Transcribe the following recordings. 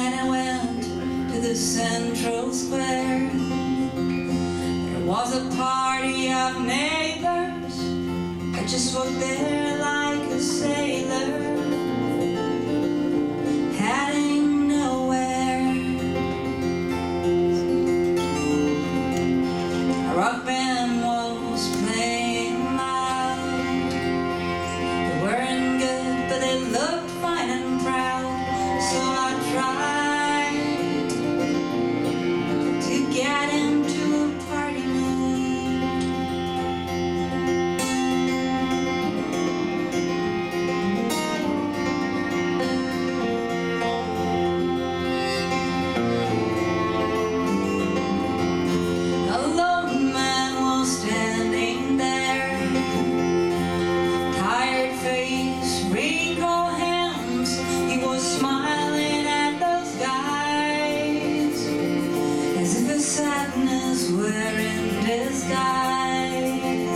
When I went to the central square, there was a party of neighbors. I just walked there like a sailor, heading nowhere. A rock band was playing loud. They weren't good, but they looked fine and proud. So I tried to get into a party mood. A lone man was standing there, tired face, wrinkled hands. He was smiling at those guys, as if his sadness were in disguise.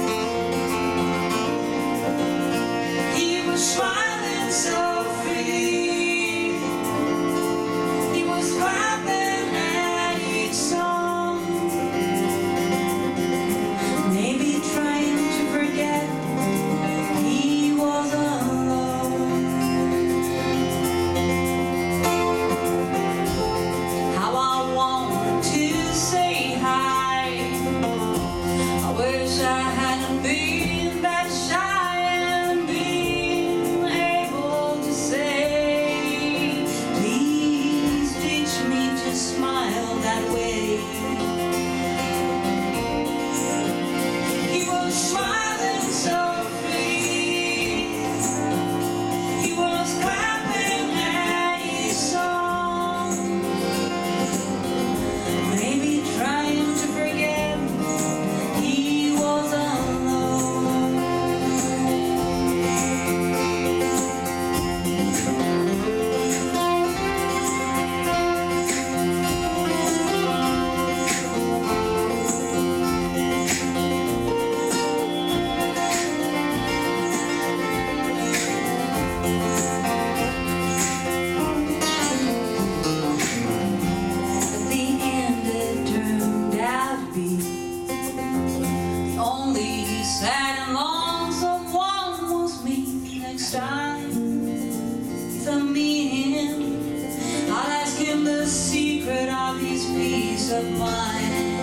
He was smiling so free. He was clapping at each song, maybe trying to forget he was alone. How I want to say hi. I wish I hadn't been that shy and been able to say, please teach me to smile that way. He was smiling so free. He was clapping at each song, maybe trying to forget he was alone. At the end it turned out to be the only sad and lonesome one was me. Next time if I meet him, I'll ask him the secret of his peace of mind.